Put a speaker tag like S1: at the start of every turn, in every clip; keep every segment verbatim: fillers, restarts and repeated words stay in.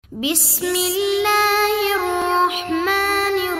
S1: ബിസ്മില്ലാഹിർ റഹ്മാനിർ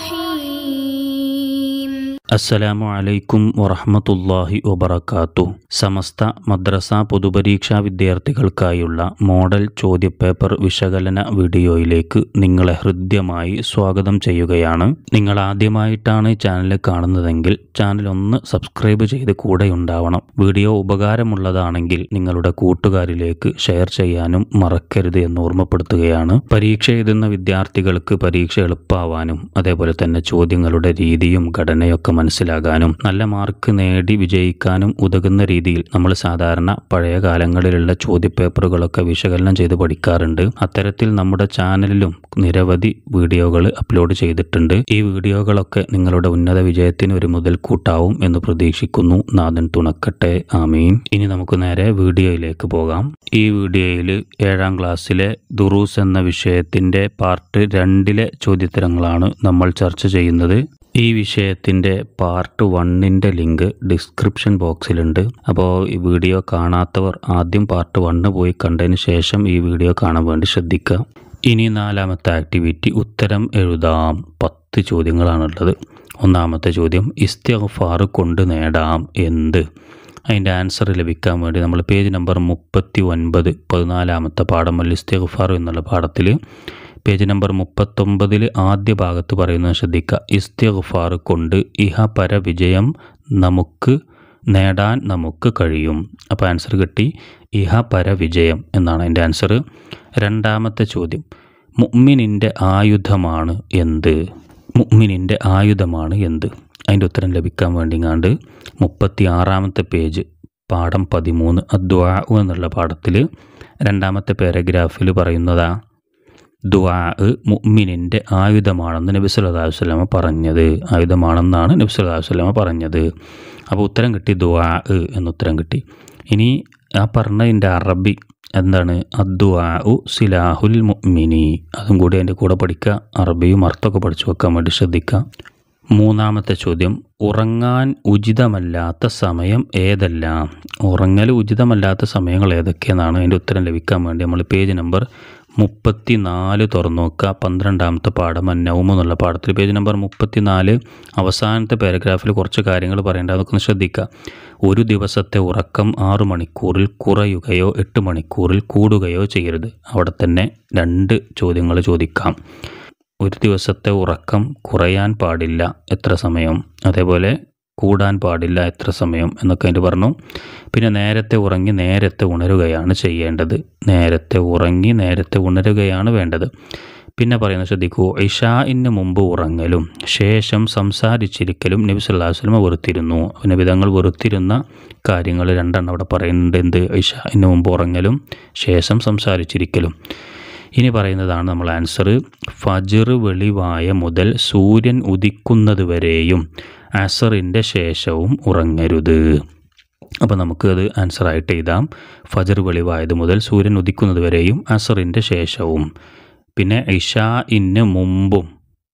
S1: റഹീം.
S2: അസ്സലാമു അലൈക്കും വറഹ്മത്തുള്ളാഹി വബറകാതുഹു. സമസ്ത മദ്രസ പൊതുപരീക്ഷാ വിദ്യാർത്ഥികൾക്കായുള്ള മോഡൽ ചോദ്യപേപ്പർ വിശകലന വീഡിയോയിലേക്ക് നിങ്ങളെ ഹൃദ്യമായി സ്വാഗതം ചെയ്യുകയാണ്. നിങ്ങൾ ആദ്യമായിട്ടാണ് ചാനൽ കാണുന്നതെങ്കിൽ ചാനൽ ഒന്ന് സബ്സ്ക്രൈബ് ചെയ്ത് കൂടെ ഉണ്ടാവണം. വീഡിയോ ഉപകാരമുള്ളതാണെങ്കിൽ നിങ്ങളുടെ കൂട്ടുകാരിലേക്ക് ഷെയർ ചെയ്യാനും മറക്കരുത് എന്ന് ഓർമ്മപ്പെടുത്തുകയാണ്. പരീക്ഷ എഴുതുന്ന വിദ്യാർത്ഥികൾക്ക് പരീക്ഷ എളുപ്പമാവാനും അതേപോലെ തന്നെ ചോദ്യങ്ങളുടെ രീതിയും ഘടനയൊക്കെ മനസ്സിലാകാനും നല്ല മാർക്ക് നേടി വിജയിക്കാനും ഉതകുന്ന രീതിയിൽ നമ്മൾ സാധാരണ പഴയ കാലങ്ങളിലുള്ള ചോദ്യപേപ്പറുകളൊക്കെ വിശകലനം ചെയ്ത് പഠിക്കാറുണ്ട്. അത്തരത്തിൽ നമ്മുടെ ചാനലിലും നിരവധി വീഡിയോകൾ അപ്ലോഡ് ചെയ്തിട്ടുണ്ട്. ഈ വീഡിയോകളൊക്കെ നിങ്ങളുടെ ഉന്നത വിജയത്തിന് ഒരു മുതൽക്കൂട്ടാവും എന്ന് പ്രതീക്ഷിക്കുന്നു. നാഥൻ തുണക്കട്ടെ, ആമീൻ. ഇനി നമുക്ക് നേരെ വീഡിയോയിലേക്ക് പോകാം. ഈ വീഡിയോയിൽ ഏഴാം ക്ലാസ്സിലെ ദുറൂസ് എന്ന വിഷയത്തിന്റെ പാർട്ട് രണ്ടിലെ ചോദ്യോത്തരങ്ങളാണ് നമ്മൾ ചർച്ച ചെയ്യുന്നത്. ഈ വിഷയത്തിൻ്റെ പാർട്ട് വണ്ണിൻ്റെ ലിങ്ക് ഡിസ്ക്രിപ്ഷൻ ബോക്സിലുണ്ട്. അപ്പോൾ ഈ വീഡിയോ കാണാത്തവർ ആദ്യം പാർട്ട് വണ്ണ് പോയി കണ്ടതിന് ശേഷം ഈ വീഡിയോ കാണാൻ വേണ്ടി ശ്രദ്ധിക്കുക. ഇനി നാലാമത്തെ ആക്ടിവിറ്റി ഉത്തരം എഴുതാം. പത്ത് ചോദ്യങ്ങളാണുള്ളത്. ഒന്നാമത്തെ ചോദ്യം, ഇസ്തിഗ്ഫാർ കൊണ്ട് നേടാം എന്ത്? അതിൻ്റെ ആൻസർ ലഭിക്കാൻ വേണ്ടി നമ്മൾ പേജ് നമ്പർ മുപ്പത്തി ഒൻപത് പതിനാലാമത്തെ പാഠം അൽ ഇസ്തിഗ്ഫാർ എന്നുള്ള പാഠത്തിൽ പേജ് നമ്പർ മുപ്പത്തൊമ്പതിൽ ആദ്യ ഭാഗത്ത് പറയുന്നത് ശ്രദ്ധിക്കുക. ഇസ്തിഗ്ഫാർ കൊണ്ട് ഇഹ പര വിജയം നമുക്ക് നേടാൻ നമുക്ക് കഴിയും. അപ്പോൾ ആൻസർ കിട്ടി, ഇഹ പര വിജയം എന്നാണ് അതിൻ്റെ ആൻസർ. രണ്ടാമത്തെ ചോദ്യം, മുഅ്മിനിൻ്റെ ആയുധമാണ് എന്ത്? മുഅ്മിനിൻ്റെ ആയുധമാണ് എന്ത്? അതിൻ്റെ ഉത്തരം ലഭിക്കാൻ വേണ്ടിങ്ങാണ്ട് മുപ്പത്തി ആറാമത്തെ പേജ് പാഠം പതിമൂന്ന് അദ്ദുആ എന്നുള്ള പാഠത്തിൽ രണ്ടാമത്തെ പാരഗ്രാഫിൽ പറയുന്നതാ ദുആ മുഅ്മിനിൻ്റെ ആയുധമാണെന്ന് നബി സല്ലല്ലാഹു അലൈഹി വസല്ലമ പറഞ്ഞത്. ആയുധമാണെന്നാണ് നബി സല്ലല്ലാഹു അലൈഹി വസല്ലമ പറഞ്ഞത്. അപ്പോൾ ഉത്തരം കിട്ടി, ദുആ എന്ന് ഉത്തരം കിട്ടി. ഇനി ആ പറഞ്ഞതിൻ്റെ അറബി എന്താണ്? അദ്ദുആഉ സിലാഹുൽ മുഅ്മിനി. അതും കൂടി അതിൻ്റെ കൂടെ പഠിക്കുക. അറബിയും അർത്ഥമൊക്കെ പഠിച്ചു വെക്കാൻ വേണ്ടി ശ്രദ്ധിക്കുക. മൂന്നാമത്തെ ചോദ്യം, ഉറങ്ങാൻ ഉചിതമല്ലാത്ത സമയം ഏതെല്ലാം? ഉറങ്ങൽ ഉചിതമല്ലാത്ത സമയങ്ങൾ ഏതൊക്കെയെന്നാണ് അതിൻ്റെ ഉത്തരം ലഭിക്കാൻ വേണ്ടി നമ്മൾ പേജ് നമ്പർ മുപ്പത്തി നാല് തുറന്നു നോക്കുക. പന്ത്രണ്ടാമത്തെ പാഠം അന്നൗമ് എന്നുള്ള പാഠത്തിൽ പേജ് നമ്പർ മുപ്പത്തി നാല് അവസാനത്തെ പാരഗ്രാഫിൽ കുറച്ച് കാര്യങ്ങൾ പറയേണ്ടത്, അതൊക്കെ ഒന്ന് ശ്രദ്ധിക്കുക. ഒരു ദിവസത്തെ ഉറക്കം ആറു മണിക്കൂറിൽ കുറയുകയോ എട്ട് മണിക്കൂറിൽ കൂടുകയോ ചെയ്യരുത്. അവിടെ തന്നെ രണ്ട് ചോദ്യങ്ങൾ ചോദിക്കാം. ഒരു ദിവസത്തെ ഉറക്കം കുറയാൻ പാടില്ല, എത്ര സമയം? അതേപോലെ കൂടാൻ പാടില്ല, എത്ര സമയം എന്നൊക്കെ അതിന് പറഞ്ഞു. പിന്നെ നേരത്തെ ഉറങ്ങി നേരത്തെ ഉണരുകയാണ് ചെയ്യേണ്ടത്. നേരത്തെ ഉറങ്ങി നേരത്തെ ഉണരുകയാണ് വേണ്ടത്. പിന്നെ പറയുന്നത് ശ്രദ്ധിക്കൂ, ഇശാഇന് മുമ്പ് ഉറങ്ങലും ശേഷം സംസാരിച്ചിരിക്കലും നബി സല്ലല്ലാഹു അലൈഹി വസല്ലം വെറുത്തിരുന്നു. നബി തങ്ങൾ വെറുത്തിരുന്ന കാര്യങ്ങൾ രണ്ടെണ്ണം അവിടെ പറയുന്നുണ്ട്. എന്ത്? ഇശാഇന് മുമ്പ് ഉറങ്ങലും ശേഷം സംസാരിച്ചിരിക്കലും. ഇനി പറയുന്നതാണ് നമ്മൾ ആൻസർ. ഫജ്ർ വെളിവായ മുതൽ സൂര്യൻ ഉദിക്കുന്നത് വരെയും അസറിൻ്റെ ശേഷവും ഉറങ്ങരുത്. അപ്പോൾ നമുക്ക് അത് ആൻസറായിട്ട് എഴുതാം. ഫജ്ർ വെളിവായത് മുതൽ സൂര്യൻ ഉദിക്കുന്നത് വരെയും അസറിൻ്റെ ശേഷവും. പിന്നെ ഇശാഇന് മുമ്പും,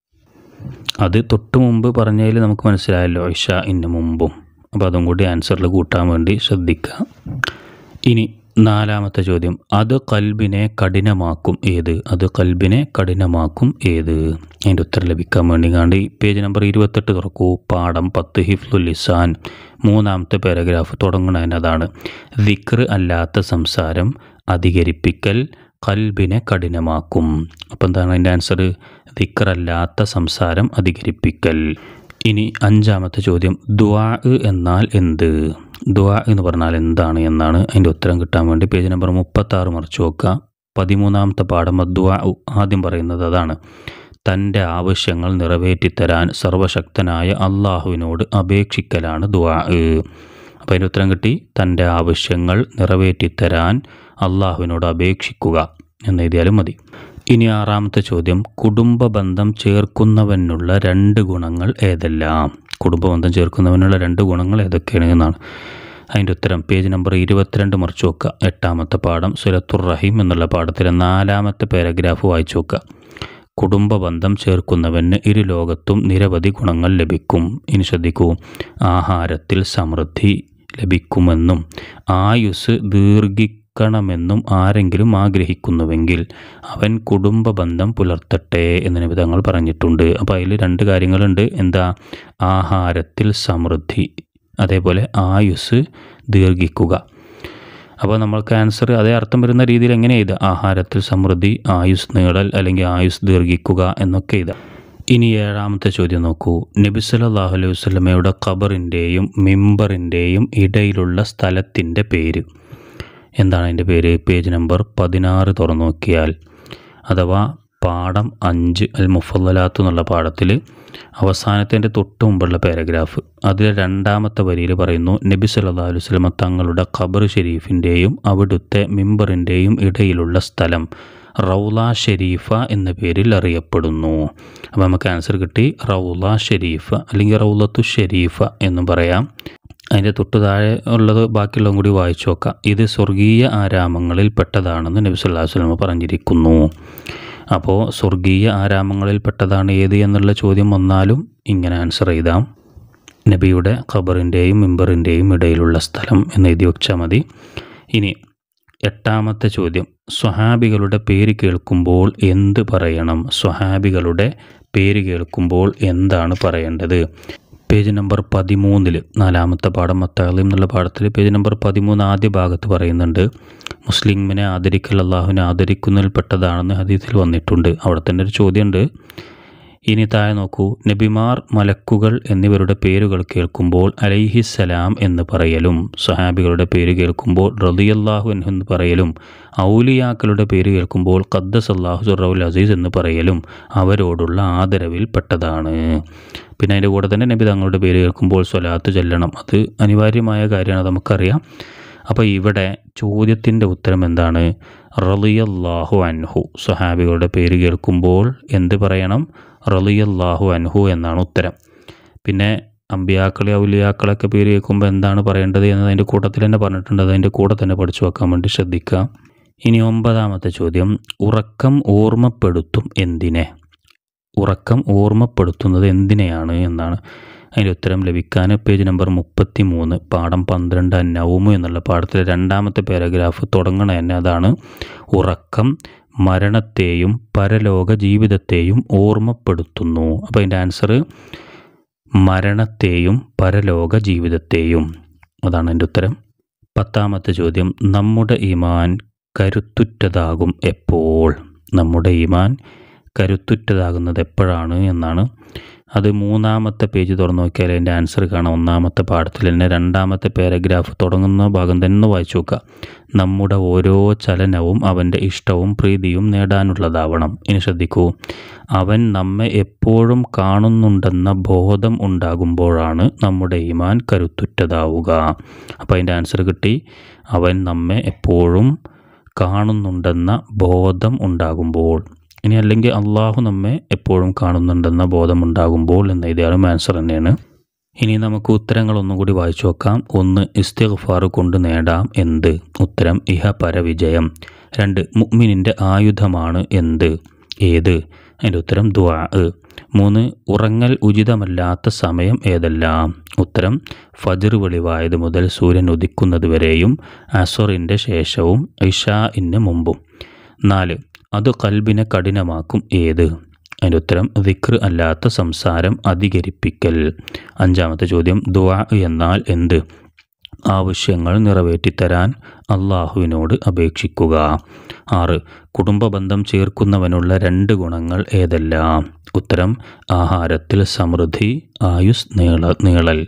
S2: അത് തൊട്ട് മുമ്പ് പറഞ്ഞതിൽ നമുക്ക് മനസ്സിലായല്ലോ, ഇശാഇന് മുമ്പും. അപ്പോൾ അതും കൂടി ആൻസറിൽ കൂട്ടാൻ വേണ്ടി ശ്രദ്ധിക്കുക. ഇനി നാലാമത്തെ ചോദ്യം, അത് കൽബിനെ കഠിനമാക്കും ഏത്? അത് കൽബിനെ കഠിനമാക്കും ഏത്? അതിൻ്റെ ഉത്തരം ലഭിക്കാൻ വേണ്ടി കാണ്ടി പേജ് നമ്പർ ഇരുപത്തെട്ട് തുറക്കൂ. പാഠം പത്ത് ഹിഫ്ലുൽ ലിസാൻ മൂന്നാമത്തെ പാരഗ്രാഫ് തുടങ്ങുന്നതിനതാണ്. ദിക്ർ അല്ലാത്ത സംസാരം അധികരിപ്പിക്കൽ കൽബിനെ കഠിനമാക്കും. അപ്പം എന്താണ് അതിൻ്റെ ആൻസർ? ദിക്ർ അല്ലാത്ത സംസാരം അധികരിപ്പിക്കൽ. ഇനി അഞ്ചാമത്തെ ചോദ്യം, ദുആ എന്നാൽ എന്ത്? ദുആ എന്ന് പറഞ്ഞാൽ എന്താണ് എന്നാണ് അതിൻ്റെ ഉത്തരം കിട്ടാൻ വേണ്ടി പേജ് നമ്പർ മുപ്പത്താറ് മറിച്ച് നോക്കുക. പതിമൂന്നാമത്തെ പാഠം ദുആ ആദ്യം പറയുന്നത് അതാണ്. തൻ്റെ ആവശ്യങ്ങൾ നിറവേറ്റിത്തരാൻ സർവശക്തനായ അള്ളാഹുവിനോട് അപേക്ഷിക്കലാണ് ദുആ. അപ്പോൾ അതിൻ്റെ ഉത്തരം കിട്ടി, തൻ്റെ ആവശ്യങ്ങൾ നിറവേറ്റിത്തരാൻ അള്ളാഹുവിനോട് അപേക്ഷിക്കുക എന്ന് എഴുതിയാലും മതി. ഇനി ആറാമത്തെ ചോദ്യം, കുടുംബ ബന്ധം ചേർക്കുന്നവനുള്ള രണ്ട് ഗുണങ്ങൾ ഏതെല്ലാം? കുടുംബബന്ധം ചേർക്കുന്നവനുള്ള രണ്ട് ഗുണങ്ങൾ ഏതൊക്കെയാണ് എന്നാണ് അതിൻ്റെ ഉത്തരം. പേജ് നമ്പർ ഇരുപത്തിരണ്ട് മറിച്ച് നോക്കുക. എട്ടാമത്തെ പാഠം സുലത്തുർ റഹീം എന്നുള്ള പാഠത്തിലെ നാലാമത്തെ പാരഗ്രാഫ് വായിച്ചു നോക്കുക. കുടുംബ ബന്ധം ചേർക്കുന്നവന് ഇരു ലോകത്തും നിരവധി ഗുണങ്ങൾ ലഭിക്കും. ഇനി ശ്രദ്ധിക്കൂ, ആഹാരത്തിൽ സമൃദ്ധി ലഭിക്കുമെന്നും ആയുസ് ദീർഘി വെക്കണമെന്നും ആരെങ്കിലും ആഗ്രഹിക്കുന്നുവെങ്കിൽ അവൻ കുടുംബ ബന്ധം പുലർത്തട്ടെ എന്ന് നബി തങ്ങൾ പറഞ്ഞിട്ടുണ്ട്. അപ്പോൾ അതിൽ രണ്ട് കാര്യങ്ങളുണ്ട്. എന്താ? ആഹാരത്തിൽ സമൃദ്ധി, അതേപോലെ ആയുസ് ദീർഘിക്കുക. അപ്പോൾ നമ്മൾക്ക് ആൻസർ അതേ അർത്ഥം വരുന്ന രീതിയിൽ എങ്ങനെ എഴുതാം? ആഹാരത്തിൽ സമൃദ്ധി, ആയുസ് നീളൽ അല്ലെങ്കിൽ ആയുസ് ദീർഘിക്കുക എന്നൊക്കെ എഴുതാം. ഇനി ഏഴാമത്തെ ചോദ്യം നോക്കൂ. നബി സല്ലല്ലാഹു അലൈഹി വസല്ലമയുടെ ഖബറിൻ്റെയും മിമ്പറിൻ്റെയും ഇടയിലുള്ള സ്ഥലത്തിൻ്റെ പേര് എന്താണ്? അതിൻ്റെ പേര് പേജ് നമ്പർ പതിനാറ് തുറന്നു നോക്കിയാൽ, അഥവാ പാഠം അഞ്ച് അൽ മുഫല്ലലാത്ത് എന്നുള്ള പാഠത്തിൽ അവസാനത്തിൻ്റെ തൊട്ട് മുമ്പുള്ള പാരഗ്രാഫ്, അതിലെ രണ്ടാമത്തെ വരിയിൽ പറയുന്നു, നബി സല്ലല്ലാഹു അലൈഹി വസല്ലമ തങ്ങളുടെ ഖബർ ഷരീഫിൻ്റെയും അവിടുത്തെ മിമ്പറിൻ്റെയും ഇടയിലുള്ള സ്ഥലം റൗള ഷരീഫ എന്ന പേരിൽ അറിയപ്പെടുന്നു. അപ്പോൾ നമുക്ക് ആൻസർ കിട്ടി. റൗള ഷരീഫ അല്ലെങ്കിൽ റൗളത്തു ഷരീഫ എന്നും പറയാം. അതിൻ്റെ തൊട്ട് താഴെ ഉള്ളത് ബാക്കിയുള്ളതും കൂടി വായിച്ചു നോക്കാം. ഇത് സ്വർഗീയ ആരാമങ്ങളിൽ പെട്ടതാണെന്ന് നബി സല്ലല്ലാഹു അലൈഹി വസല്ലമ പറഞ്ഞിരിക്കുന്നു. അപ്പോൾ സ്വർഗീയ ആരാമങ്ങളിൽ പെട്ടതാണ് ഏത് എന്നുള്ള ചോദ്യം വന്നാലും ഇങ്ങനെ ആൻസർ ചെയ്താം. നബിയുടെ ഖബറിൻ്റെയും മിമ്പറിൻ്റെയും ഇടയിലുള്ള സ്ഥലം എന്ന് എഴുതി വെച്ചാൽ മതി. ഇനി എട്ടാമത്തെ ചോദ്യം, സ്വഹാബികളുടെ പേര് കേൾക്കുമ്പോൾ എന്ത് പറയണം? സ്വഹാബികളുടെ പേര് കേൾക്കുമ്പോൾ എന്താണ് പറയേണ്ടത്? പേജ് നമ്പർ പതിമൂന്നിൽ നാലാമത്തെ പാഠം അത്താലിം എന്നുള്ള പാഠത്തിൽ പേജ് നമ്പർ പതിമൂന്ന് ആദ്യ ഭാഗത്ത് പറയുന്നുണ്ട്, മുസ്ലിമിനെ ആദരിക്കൽ അള്ളാഹുവിനെ ആദരിക്കുന്നതിൽപ്പെട്ടതാണെന്ന് ഹദീസിൽ വന്നിട്ടുണ്ട്. അവിടെ തന്നെ ഒരു ചോദ്യമുണ്ട്. ഇനി താഴെ നോക്കൂ. നബിമാർ, മലക്കുകൾ എന്നിവരുടെ പേരുകൾ കേൾക്കുമ്പോൾ അലൈഹിസ്സലാം എന്ന് പറയലും, സ്വഹാബികളുടെ പേര് കേൾക്കുമ്പോൾ റളിയല്ലാഹു അൻഹു എന്ന് പറയലും, ഔലിയാക്കളുടെ പേര് കേൾക്കുമ്പോൾ ഖദ്ദസല്ലാഹു സിർറഹുൽ അസീസ് എന്ന് പറയലും അവരോടുള്ള ആദരവിൽ പെട്ടതാണ്. പിന്നെ അതിൻ്റെ കൂടെ തന്നെ നബി തങ്ങളുടെ പേര് കേൾക്കുമ്പോൾ സ്വലാത്ത് ചൊല്ലണം. അത് അനിവാര്യമായ കാര്യമാണ്, നമുക്കറിയാം. അപ്പോൾ ഇവിടെ ചോദ്യത്തിൻ്റെ ഉത്തരം എന്താണ്? റളിയല്ലാഹു അൻഹു. സ്വഹാബികളുടെ പേര് കേൾക്കുമ്പോൾ എന്ത് പറയണം? റളിയല്ലാഹു അൻഹു എന്നാണ് ഉത്തരം. പിന്നെ അമ്പിയാക്കളെ ഔലിയാക്കളൊക്കെ പേര് കേൾക്കുമ്പോൾ എന്താണ് പറയേണ്ടത് എന്നത് അതിൻ്റെ കൂട്ടത്തിൽ തന്നെ പറഞ്ഞിട്ടുണ്ട്. അതിൻ്റെ കൂടെ തന്നെ പഠിച്ചു വെക്കാൻ വേണ്ടി ശ്രദ്ധിക്കുക. ഇനി ഒമ്പതാമത്തെ ചോദ്യം, ഉറക്കം ഓർമ്മപ്പെടുത്തും എന്തിനെ? ഉറക്കം ഓർമ്മപ്പെടുത്തുന്നത് എന്തിനെയാണ് എന്നാണ്. അതിൻ്റെ ഉത്തരം ലഭിക്കാൻ പേജ് നമ്പർ മുപ്പത്തി മൂന്ന് പാഠം പന്ത്രണ്ട് നൗമു എന്നുള്ള പാഠത്തിലെ രണ്ടാമത്തെ പാരഗ്രാഫ് തുടങ്ങണ തന്നെ അതാണ്. ഉറക്കം മരണത്തെയും പരലോക ജീവിതത്തെയും ഓർമ്മപ്പെടുത്തുന്നു. അപ്പോൾ അതിൻ്റെ ആൻസർ മരണത്തെയും പരലോക ജീവിതത്തെയും, അതാണ് എൻ്റെ ഉത്തരം. പത്താമത്തെ ചോദ്യം, നമ്മുടെ ഈമാൻ കരുത്തുറ്റതാകും എപ്പോൾ? നമ്മുടെ ഈമാൻ കരുത്തുറ്റതാകുന്നത് എപ്പോഴാണ് എന്നാണ്. അത് മൂന്നാമത്തെ പേജ് തുറന്നു നോക്കിയാൽ അതിൻ്റെ ആൻസർ കാണാം. ഒന്നാമത്തെ പാഠത്തിൽ തന്നെ രണ്ടാമത്തെ പാരഗ്രാഫ് തുടങ്ങുന്ന ഭാഗം തന്നെ വായിച്ചു നോക്കുക. നമ്മുടെ ഓരോ ചലനവും അവൻ്റെ ഇഷ്ടവും പ്രീതിയും നേടാനുള്ളതാവണം. ഇനി ശ്രദ്ധിക്കൂ, അവൻ നമ്മെ എപ്പോഴും കാണുന്നുണ്ടെന്ന ബോധം ഉണ്ടാകുമ്പോഴാണ് നമ്മുടെ ഈമാൻ കരുത്തുറ്റതാവുക. അപ്പോൾ അതിൻ്റെ ആൻസർ കിട്ടി. അവൻ നമ്മെ എപ്പോഴും കാണുന്നുണ്ടെന്ന ബോധം ഉണ്ടാകുമ്പോൾ. ഇനി അല്ലെങ്കിൽ അള്ളാഹു നമ്മെ എപ്പോഴും കാണുന്നുണ്ടെന്ന ബോധമുണ്ടാകുമ്പോൾ എന്ന ഇതാണ് ആൻസർ തന്നെയാണ്. ഇനി നമുക്ക് ഉത്തരങ്ങളൊന്നും കൂടി വായിച്ചു നോക്കാം. ഒന്ന്, ഇസ്തിഗ്ഫാർ കൊണ്ട് നേടാം എന്ത്? ഉത്തരം ഇഹ പരവിജയം. രണ്ട്, മുഅ്മിനിൻ്റെ ആയുധമാണ് എന്ത്? ഏത്? അതിൻ്റെ ഉത്തരം ദുആ. മൂന്ന്, ഉറങ്ങൽ ഉചിതമല്ലാത്ത സമയം ഏതെല്ലാം? ഉത്തരം ഫജ്ർ വെളിവായത് മുതൽ സൂര്യൻ ഉദിക്കുന്നത് വരെയും അസ്റിൻ്റെ ശേഷവും ഇശാഇന് മുമ്പും. നാല്, അത് ഖൽബിനെ കഠിനമാക്കും ഏത്? അതിൻ്റെ ഉത്തരം ദിക്ർ അല്ലാത്ത സംസാരം അധികരിപ്പിക്കൽ. അഞ്ചാമത്തെ ചോദ്യം, ദുആ എന്നാൽ എന്ത്? ആവശ്യങ്ങൾ നിറവേറ്റിത്തരാൻ അള്ളാഹുവിനോട് അപേക്ഷിക്കുക. ആറ്, കുടുംബ ബന്ധം ചേർക്കുന്നവനുള്ള രണ്ട് ഗുണങ്ങൾ ഏതെല്ലാം? ഉത്തരം ആഹാരത്തിൽ സമൃദ്ധി, ആയുസ് നീള നീളൽ.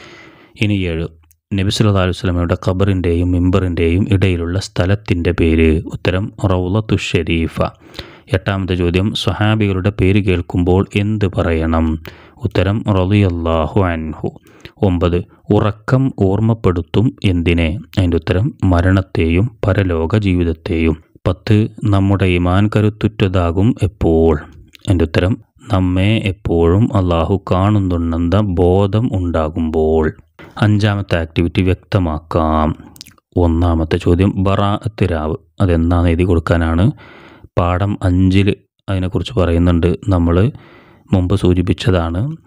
S2: ഇനി ഏഴ്, നബി സല്ലല്ലാഹു അലൈഹി വസല്ലമയുടെ ഖബറിൻ്റെയും മിമ്പറിൻ്റെയും ഇടയിലുള്ള സ്ഥലത്തിൻ്റെ പേര്? ഉത്തരം റൗളത്തു ഷരീഫ. എട്ടാമത്തെ ചോദ്യം, സ്വഹാബികളുടെ പേര് കേൾക്കുമ്പോൾ എന്ത് പറയണം? ഉത്തരം റളിയല്ലാഹു അൻഹു. ഒമ്പത്, ഉറക്കം ഓർമ്മപ്പെടുത്തും എന്തിനെ? അതിൻ്റെ ഉത്തരം മരണത്തെയും പരലോക ജീവിതത്തെയും. പത്ത്, നമ്മുടെ ഈമാൻ കരുത്തുറ്റതാകും എപ്പോൾ? അതിൻ്റെ ഉത്തരം നമ്മെ എപ്പോഴും അള്ളാഹു കാണുന്നുണ്ടെന്ന ബോധം ഉണ്ടാകുമ്പോൾ. അഞ്ചാമത്തെ ആക്ടിവിറ്റി വ്യക്തമാക്കാം. ഒന്നാമത്തെ ചോദ്യം, ബറാഅത്ത് രാവ് അതെന്നാന്ന് എഴുതി കൊടുക്കാനാണ്. പാഠം അഞ്ചിൽ അതിനെക്കുറിച്ച് പറയുന്നുണ്ട്. നമ്മൾ മുമ്പ് സൂചിപ്പിച്ചതാണ്.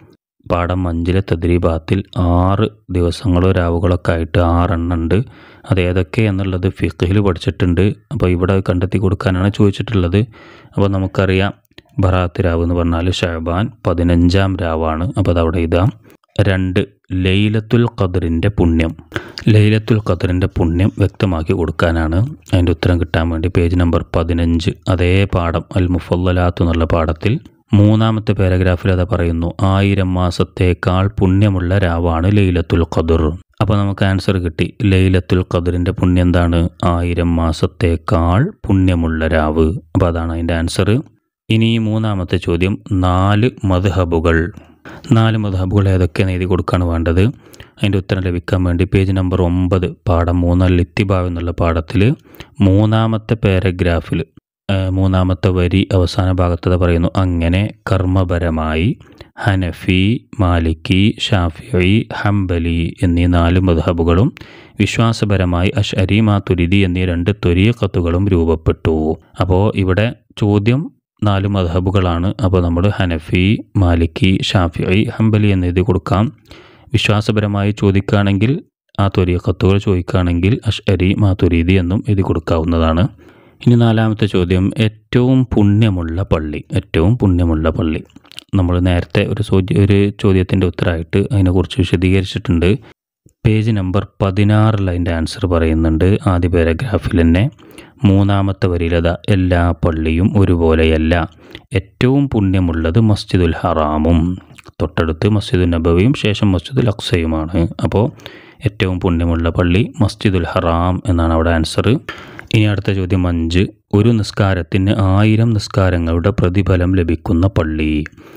S2: പാഠം അഞ്ചിലെ തദ്രീബാത്തിൽ ആറ് ദിവസങ്ങളോ രാവുകളൊക്കെ ആയിട്ട് ആറെണ്ണം ഉണ്ട്. അത് ഏതൊക്കെ എന്നുള്ളത് ഫിഖ്ഹിൽ പഠിച്ചിട്ടുണ്ട്. അപ്പോൾ ഇവിടെ കണ്ടെത്തി കൊടുക്കാനാണ് ചോദിച്ചിട്ടുള്ളത്. അപ്പോൾ നമുക്കറിയാം ബറാത്ത് രാവ് എന്ന് പറഞ്ഞാൽ ഷഅബാൻ പതിനഞ്ചാം രാവാണ്. അപ്പോൾ അതവിടെ ഇതാം. രണ്ട്, ലൈലത്തുൽ ഖദ്റിൻ്റെ പുണ്യം. ലൈലത്തുൽ ഖദ്റിൻ്റെ പുണ്യം വ്യക്തമാക്കി കൊടുക്കാനാണ്. അതിൻ്റെ ഉത്തരം കിട്ടാൻ വേണ്ടി പേജ് നമ്പർ പതിനഞ്ച് അതേ പാഠം അൽ മുഫല്ലലാത്ത് എന്നുള്ള പാഠത്തിൽ മൂന്നാമത്തെ പാരഗ്രാഫിൽ അത് പറയുന്നു, ആയിരം മാസത്തേക്കാൾ പുണ്യമുള്ള രാവാണ് ലൈലത്തുൽ ഖദ്ർ. അപ്പോൾ നമുക്ക് ആൻസർ കിട്ടി. ലൈലത്തുൽ ഖദ്റിൻ്റെ പുണ്യം എന്താണ്? ആയിരം മാസത്തേക്കാൾ പുണ്യമുള്ള രാവ്. അപ്പോൾ അതാണ് അതിൻ്റെ ആൻസർ. ഇനി മൂന്നാമത്തെ ചോദ്യം, നാല് മദ്ഹബുകൾ. നാല് മദ്ഹബുകൾ ഏതൊക്കെയാണ് എഴുതി കൊടുക്കുകയാണ് വേണ്ടത്. അതിൻ്റെ ഉത്തരം ലഭിക്കാൻ വേണ്ടി പേജ് നമ്പർ ഒമ്പത് പാഠം മൂന്ന് അൽ ഇത്തിബാവ് എന്നുള്ള പാഠത്തിൽ മൂന്നാമത്തെ പാരഗ്രാഫിൽ മൂന്നാമത്തെ വരി അവസാന ഭാഗത്തത് പറയുന്നു, അങ്ങനെ കർമ്മപരമായി ഹനഫി, മാലിക്കി, ഷാഫിഈ, ഹംബലി എന്നീ നാല് മദ്ഹബുകളും വിശ്വാസപരമായി അശ്അരി, മാതുരിദി എന്നീ രണ്ട് ത്വരീഖത്തുകളും രൂപപ്പെട്ടു. അപ്പോൾ ഇവിടെ ചോദ്യം നാല് മദ്ഹബുകളാണ്. അപ്പോൾ നമ്മൾ ഹനഫി, മാലിക്കി, ഷാഫിഈ, ഹംബലി എന്ന് എഴുതി കൊടുക്കാം. വിശ്വാസപരമായി ചോദിക്കുകയാണെങ്കിൽ ആ ത്വരീഖത്തുകൾ ചോദിക്കുകയാണെങ്കിൽ അശ്അരി, മാതുരിദി എന്നും എഴുതി കൊടുക്കാവുന്നതാണ്. ഇനി നാലാമത്തെ ചോദ്യം, ഏറ്റവും പുണ്യമുള്ള പള്ളി. ഏറ്റവും പുണ്യമുള്ള പള്ളി നമ്മൾ നേരത്തെ ഒരു ഒരു ചോദ്യത്തിൻ്റെ ഉത്തരമായിട്ട് അതിനെക്കുറിച്ച് വിശദീകരിച്ചിട്ടുണ്ട്. പേജ് നമ്പർ പതിനാറിൽ അതിൻ്റെ ആൻസർ പറയുന്നുണ്ട്. ആദ്യ പാരഗ്രാഫിൽ തന്നെ മൂന്നാമത്തെ വരിയിലത, എല്ലാ പള്ളിയും ഒരുപോലെയല്ല, ഏറ്റവും പുണ്യമുള്ളത് മസ്ജിദുൽ ഹറാമും, തൊട്ടടുത്ത് മസ്ജിദുൽ നബവിയും ശേഷം മസ്ജിദുൽ അഖ്സയുമാണ്. അപ്പോൾ ഏറ്റവും പുണ്യമുള്ള പള്ളി മസ്ജിദുൽ ഹറാം എന്നാണ് അവിടെ ആൻസർ. ഇനി അടുത്ത ചോദ്യം അഞ്ച്, ഒരു നിസ്കാരത്തിന് ആയിരം നിസ്കാരങ്ങളുടെ പ്രതിഫലം ലഭിക്കുന്ന പള്ളി.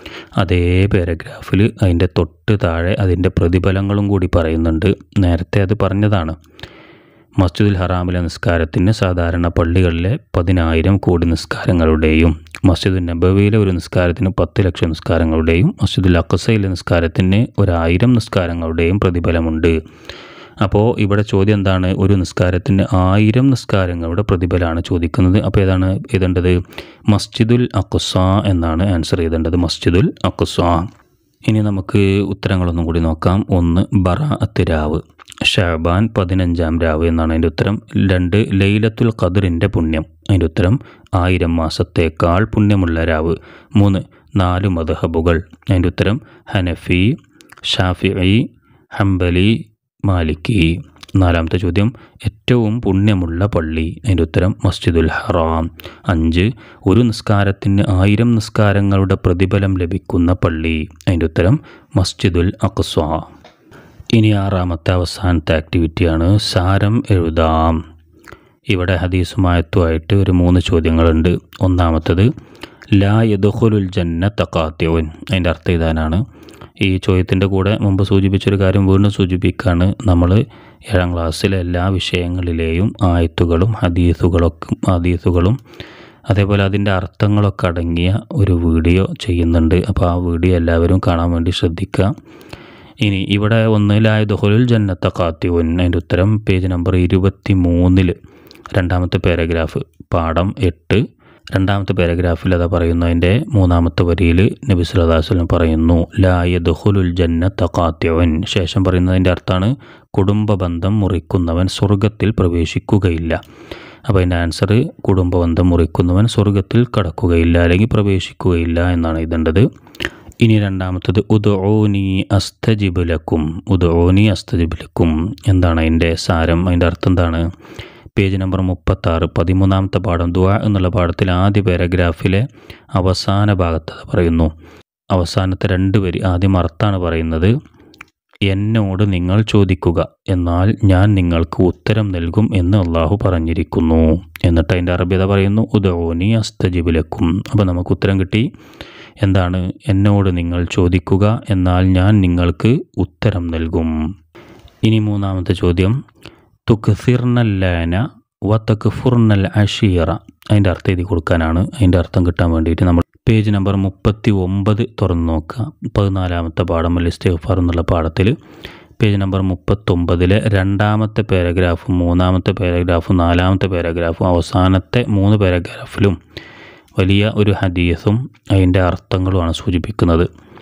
S2: അതേ പാരഗ്രാഫിൽ അതിൻ്റെ തൊട്ട് താഴെ അതിൻ്റെ പ്രതിഫലങ്ങളും കൂടി പറയുന്നുണ്ട്. നേരത്തെ അത് പറഞ്ഞതാണ്. മസ്ജിദുൽ ഹറാമിലെ നിസ്കാരത്തിന് സാധാരണ പള്ളികളിലെ പതിനായിരം കോടി നിസ്കാരങ്ങളുടെയും മസ്ജിദുൽ നബവിയിലെ ഒരു നിസ്കാരത്തിന് പത്ത് ലക്ഷം നിസ്കാരങ്ങളുടെയും മസ്ജിദുൽ അഖ്സയിലെ നിസ്കാരത്തിന് ഒരായിരം നിസ്കാരങ്ങളുടെയും പ്രതിഫലമുണ്ട്. അപ്പോൾ ഇവിടെ ചോദ്യം എന്താണ്? ഒരു നിസ്കാരത്തിന് ആയിരം നിസ്കാരങ്ങളുടെ പ്രതിഫലമാണ് ചോദിക്കുന്നത്. അപ്പോൾ ഏതാണ് എഴുതേണ്ടത്? മസ്ജിദുൽ അഖ്സ എന്നാണ് ആൻസർ എഴുതേണ്ടത്. മസ്ജിദുൽ അഖ്സ. ഇനി നമുക്ക് ഉത്തരങ്ങളൊന്നും കൂടി നോക്കാം. ഒന്ന്, ബറാഅത്ത് രാവ്, ഷഅബാൻ പതിനഞ്ചാം രാവ് എന്നാണ് അതിൻ്റെ ഉത്തരം. രണ്ട്, ലൈലത്തുൽ ഖദ്റിൻ്റെ പുണ്യം, അതിൻ്റെ ഉത്തരം ആയിരം മാസത്തേക്കാൾ പുണ്യമുള്ള രാവ്. മൂന്ന്, നാല് മദ്ഹബുകൾ, അതിൻ്റെ ഉത്തരം ഹനഫി, ഷാഫിഈ, ഹംബലി, മാലിക്കി. നാലാമത്തെ ചോദ്യം, ഏറ്റവും പുണ്യമുള്ള പള്ളി, അതിൻ്റെ ഉത്തരം മസ്ജിദുൽ ഹറാം. അഞ്ച്, ഒരു നിസ്കാരത്തിന് ആയിരം നിസ്കാരങ്ങളുടെ പ്രതിഫലം ലഭിക്കുന്ന പള്ളി, അതിൻ്റെ ഉത്തരം മസ്ജിദുൽ അഖ്സ. ഇനി ആറാമത്തെ അവസാനത്തെ ആക്ടിവിറ്റിയാണ് സാരം എഴുതാം. ഇവിടെ ഹദീസുമായത്തുമായിട്ട് ഒരു മൂന്ന് ചോദ്യങ്ങളുണ്ട്. ഒന്നാമത്തത്, ലാ യദ്ഖുലുൽ ജന്നത ഖാതിഉൻ, അതിൻ്റെ അർത്ഥം ഇതാനാണ്. ഈ ചോദ്യത്തിൻ്റെ കൂടെ മുമ്പ് സൂചിപ്പിച്ചൊരു കാര്യം വീണ്ടും സൂചിപ്പിക്കുകയാണ്. നമ്മൾ ഏഴാം ക്ലാസ്സിലെ എല്ലാ വിഷയങ്ങളിലെയും ആയത്തുകളും ഹദീസുകളൊക്കെ ഹദീസുകളും അതേപോലെ അതിൻ്റെ അർത്ഥങ്ങളൊക്കെ അടങ്ങിയ ഒരു വീഡിയോ ചെയ്യുന്നുണ്ട്. അപ്പോൾ ആ വീഡിയോ എല്ലാവരും കാണാൻ വേണ്ടി ശ്രദ്ധിക്കുക. ഇനി ഇവിടെ ഒന്ന്, ലാ യദ്ഖുലുൽ ജന്നത ഖാതിഉൻ, അതിൻ്റെ ഉത്തരം പേജ് നമ്പർ ഇരുപത്തി മൂന്നിൽ രണ്ടാമത്തെ പാരഗ്രാഫ് പാഠം എട്ട് രണ്ടാമത്തെ പാരഗ്രാഫിൽ അതാ പറയുന്നു. അതിൻ്റെ മൂന്നാമത്തെ വരിയിൽ നബി സല്ലല്ലാഹു അലൈഹി വസല്ലം പറയുന്നു, ലാ യദ്ഖുലുൽ ജന്നത ഖാതിഉൻ. ശേഷം പറയുന്നതിൻ്റെ അർത്ഥമാണ് കുടുംബ ബന്ധം മുറിക്കുന്നവൻ സ്വർഗത്തിൽ പ്രവേശിക്കുകയില്ല. അപ്പോൾ അതിൻ്റെ ആൻസർ കുടുംബബന്ധം മുറിക്കുന്നവൻ സ്വർഗത്തിൽ കടക്കുകയില്ല അല്ലെങ്കിൽ പ്രവേശിക്കുകയില്ല എന്നാണ് എഴുതേണ്ടത്. ഇനി രണ്ടാമത്തത്, ഉദ്ഊനി അസ്തജിബ് ലക്കും. ഉദ്ഊനി അസ്തജിബ് ലക്കും എന്താണ് അതിൻ്റെ സാരം? അതിൻ്റെ അർത്ഥം എന്താണ്? പേജ് നമ്പർ മുപ്പത്താറ് പതിമൂന്നാമത്തെ പാഠം ദുആ എന്നുള്ള പാഠത്തിൽ ആദ്യ പാരഗ്രാഫിലെ അവസാന ഭാഗത്ത് പറയുന്നു. അവസാനത്തെ രണ്ട് വരി ആദ്യം അർത്ഥാണ് പറയുന്നത്, എന്നോട് നിങ്ങൾ ചോദിക്കുക, എന്നാൽ ഞാൻ നിങ്ങൾക്ക് ഉത്തരം നൽകും എന്ന് അള്ളാഹു പറഞ്ഞിരിക്കുന്നു. എന്നിട്ട് അതിൻ്റെ അറബിയത പറയുന്നു, ഉദ്ഊനി അസ്തജിബ് ലക്കും. അപ്പോൾ നമുക്ക് ഉത്തരം കിട്ടി. എന്താണ്? എന്നോട് നിങ്ങൾ ചോദിക്കുക, എന്നാൽ ഞാൻ നിങ്ങൾക്ക് ഉത്തരം നൽകും. ഇനി മൂന്നാമത്തെ ചോദ്യം, തുക്സിർനൽ ലാന വ തക്ഫുർനൽ അഷീറ, അതിൻ്റെ അർത്ഥം എഴുതി കൊടുക്കാനാണ്. അതിൻ്റെ അർത്ഥം കിട്ടാൻ വേണ്ടിയിട്ട് നമ്മൾ പേജ് നമ്പർ മുപ്പത്തി ഒമ്പത് തുറന്ന് നോക്കുക. പതിനാലാമത്തെ പാഠം അൽ ഇസ്തിഗ്ഫാർ എന്നുള്ള പാഠത്തിൽ പേജ് നമ്പർ മുപ്പത്തൊമ്പതിലെ രണ്ടാമത്തെ പാരഗ്രാഫും മൂന്നാമത്തെ പാരഗ്രാഫും നാലാമത്തെ പാരഗ്രാഫും അവസാനത്തെ മൂന്ന് പാരഗ്രാഫിലും വലിയ ഒരു ഹദീസും അതിൻ്റെ അർത്ഥങ്ങളുമാണ് സൂചിപ്പിക്കുന്നത്.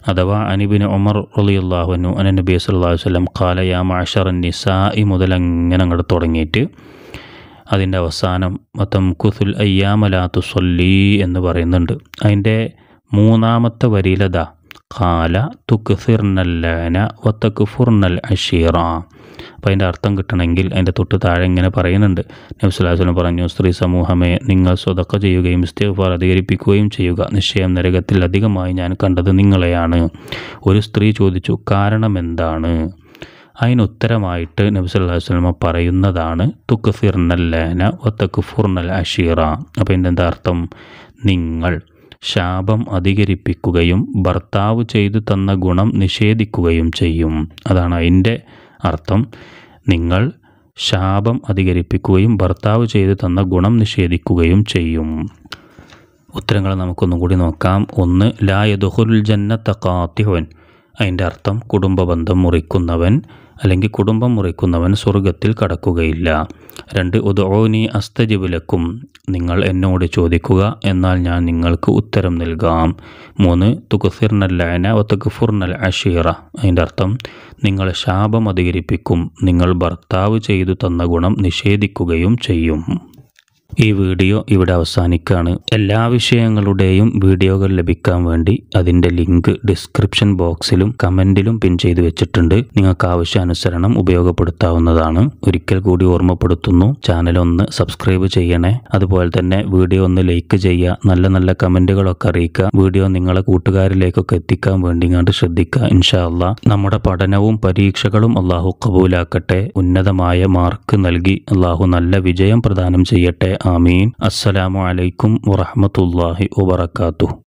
S2: അഥവാ അനിബിന് ഉമർ റളിയല്ലാഹു അൻഹു അൻ നബി സല്ലല്ലാഹു അലൈഹി വസല്ലം ഖാല യാ മഅശറൻ നിസാഇ മുതൽ അങ്ങനെ അങ്ങോട്ട് തുടങ്ങിയിട്ട് അതിൻ്റെ അവസാനം വതംകുസുൽ അയ്യാമ ലാ തുസല്ലി എന്ന് പറയുന്നുണ്ട്. അതിൻ്റെ മൂന്നാമത്തെ വരിയിലതാ ഖാല തുക്സിർനൽ ലഅന വതക്ഫുർനൽ അശീറ. അപ്പോൾ അതിൻ്റെ അർത്ഥം കിട്ടണമെങ്കിൽ അതിൻ്റെ തൊട്ട് താഴെ ഇങ്ങനെ പറയുന്നുണ്ട്. നബി സല്ലല്ലാഹു അലൈഹി വസല്ലം പറഞ്ഞു, സ്ത്രീ സമൂഹമേ, നിങ്ങൾ സ്വതക്ക ചെയ്യുകയും ഇസ്തിഗ്ഫാർ അധികരിപ്പിക്കുകയും ചെയ്യുക. നിശ്ചയം നരകത്തിൽ അധികമായി ഞാൻ കണ്ടത് നിങ്ങളെയാണ്. ഒരു സ്ത്രീ ചോദിച്ചു, കാരണം എന്താണ്? അതിനുത്തരമായിട്ട് നബി സല്ലല്ലാഹു അലൈഹി വസല്ലം പറയുന്നതാണ് തുക്സിർനൽ ലഅന വതക്ഫുർനൽ അശീറ. അപ്പോൾ ഇതിൻ്റെ എന്താ അർത്ഥം? നിങ്ങൾ ശാപം അധികരിപ്പിക്കുകയും ഭർത്താവ് ചെയ്തു തന്ന ഗുണം നിഷേധിക്കുകയും ചെയ്യും. അതാണ് അതിൻ്റെ അർത്ഥം. നിങ്ങൾ ശാപം അധികരിപ്പിക്കുകയും ഭർത്താവ് ചെയ്തു തന്ന ഗുണം നിഷേധിക്കുകയും ചെയ്യും. ഉത്തരങ്ങൾ നമുക്കൊന്നും കൂടി നോക്കാം. ഒന്ന്, ലാ യദ്ഖുലുൽ ജന്നത ഖാതിഉൻ. അതിൻ്റെ അർത്ഥം കുടുംബബന്ധം മുറിക്കുന്നവൻ അല്ലെങ്കിൽ കുടുംബം മുറിക്കുന്നവൻ സ്വർഗത്തിൽ കടക്കുകയില്ല. രണ്ട്, ഉദ്ഊനി അസ്തജിബ് ലക്കും. നിങ്ങൾ എന്നോട് ചോദിക്കുക, എന്നാൽ ഞാൻ നിങ്ങൾക്ക് ഉത്തരം നൽകാം. മൂന്ന്, തുക്സിർനൽ ലഅന വതക്ഫുർനൽ അശീറ. അതിൻ്റെ അർത്ഥം നിങ്ങൾ ശാപം അധികരിപ്പിക്കും, നിങ്ങൾ ഭർത്താവ് ചെയ്തു തന്ന ഗുണം നിഷേധിക്കുകയും ചെയ്യും. ഈ വീഡിയോ ഇവിടെ അവസാനിക്കുകയാണ്. എല്ലാ വിഷയങ്ങളുടെയും വീഡിയോകൾ ലഭിക്കാൻ വേണ്ടി അതിൻ്റെ ലിങ്ക് ഡിസ്ക്രിപ്ഷൻ ബോക്സിലും കമൻറ്റിലും പിൻ ചെയ്ത് വെച്ചിട്ടുണ്ട്. നിങ്ങൾക്ക് ആവശ്യാനുസരണം ഉപയോഗപ്പെടുത്താവുന്നതാണ്. ഒരിക്കൽ കൂടി ഓർമ്മപ്പെടുത്തുന്നു, ചാനൽ ഒന്ന് സബ്സ്ക്രൈബ് ചെയ്യണേ. അതുപോലെ തന്നെ വീഡിയോ ഒന്ന് ലൈക്ക് ചെയ്യുക, നല്ല നല്ല കമൻറ്റുകളൊക്കെ അറിയിക്കുക. വീഡിയോ നിങ്ങളെ കൂട്ടുകാരിലേക്കൊക്കെ എത്തിക്കാൻ വേണ്ടി കണ്ട് ശ്രദ്ധിക്കുക. ഇൻഷാ അല്ലാഹ് നമ്മുടെ പഠനവും പരീക്ഷകളും അള്ളാഹു കബൂലാക്കട്ടെ. ഉന്നതമായ മാർക്ക് നൽകി അള്ളാഹു നല്ല വിജയം പ്രദാനം ചെയ്യട്ടെ. ആമീൻ. അസ്സലാമു അലൈക്കും വറഹ്മത്തുള്ളാഹി വബറകാതുഹു.